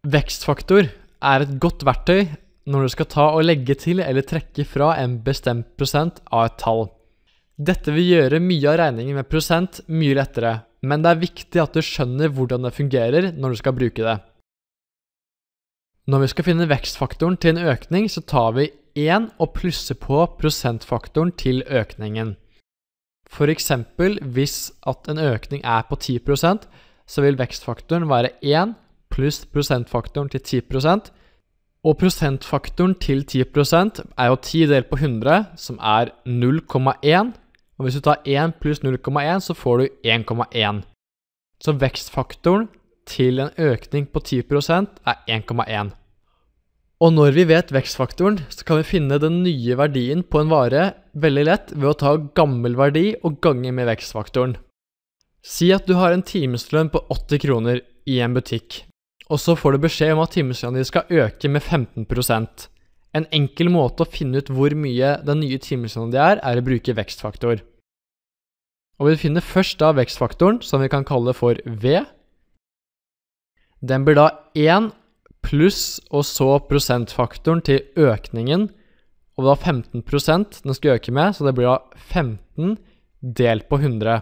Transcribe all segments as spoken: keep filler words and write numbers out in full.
Vekstfaktor er et godt verktøy når du skal ta og legge til eller trekke fra en bestemt prosent av et tall. Dette vil gjøre mye av regningen med prosent mye lettere, men det er viktig at du skjønner hvordan det fungerer når du skal bruke det. Når vi skal finne vekstfaktoren til en økning, så tar vi én og plusser på prosentfaktoren til økningen. For eksempel, hvis at en økning er på ti prosent, så vil vekstfaktoren være én pluss prosentfaktoren til ti prosent, og prosentfaktoren til ti prosent er jo ti delt på hundre, som er null komma én, og hvis du tar én pluss null komma én, så får du én komma én. Så vekstfaktoren til en økning på ti prosent er én komma én. Og når vi vet vekstfaktoren, så kan vi finne den nye verdien på en vare veldig lett ved å ta gammel verdi og gange med vekstfaktoren. Si at du har en timeslønn på åtti kroner i en butikk, og så får du beskjed om at timeslønnen din skal øke med femten prosent. En enkel måte å finne ut hvor mye den nye timeslønnen din er, er å bruke vekstfaktor. Og vi finner først da vekstfaktoren, som vi kan kalle for V. Den blir da én pluss og så prosentfaktoren til økningen, og da femten prosent den skal øke med, så det blir da femten delt på hundre.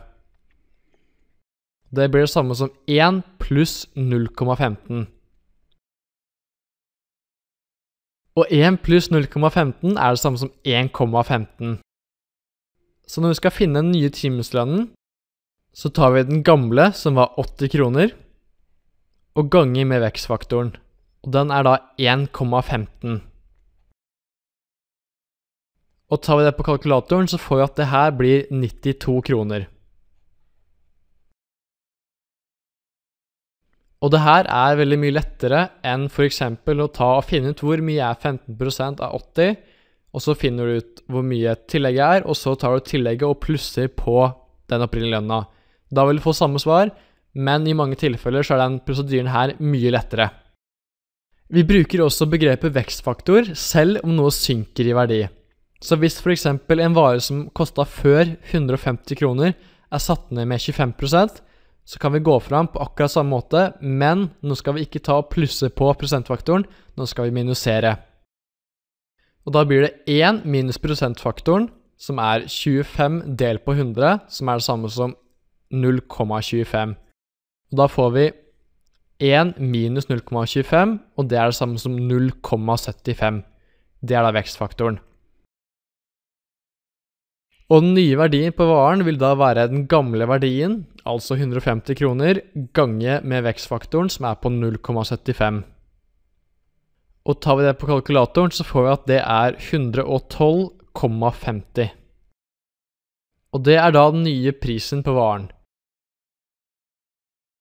Det blir det samme som én pluss null komma femten. Og én pluss null komma femten er det samme som én komma femten. Så når vi skal finne den nye timeslønnen, så tar vi den gamle, som var åtti kroner, og ganger med vekstfaktoren. Og den er da én komma femten. Og tar vi det på kalkulatoren, så får vi at det her blir nittito kroner. Og det her er veldig mye lettere enn for eksempel å ta og finne ut hvor mye er femten prosent av åtti, og så finner du ut hvor mye tillegget er, og så tar du tillegget og plusser på den opprinnelige lønna. Da vil du få samme svar, men i mange tilfeller så er den prosedyren her mye lettere. Vi bruker også begrepet vekstfaktor selv om noe synker i verdi. Så hvis for eksempel en vare som kostet før hundre og femti kroner er satt ned med tjuefem prosent, så kan vi gå fram på akkurat samme måte, men nå skal vi ikke ta og plusse på prosentfaktoren, nå skal vi minusere. Og da blir det én minus prosentfaktoren, som er tjuefem delt på hundre, som er det samme som null komma tjuefem. Og da får vi én minus null komma tjuefem, og det er det samme som null komma syttifem. Det er da vekstfaktoren. Og den nye verdien på varen vil da være den gamle verdien, altså hundre og femti kroner, gange med vekstfaktoren som er på null komma syttifem. Og tar vi det på kalkulatoren, så får vi at det er hundre og tolv komma femti. Og det er da den nye prisen på varen.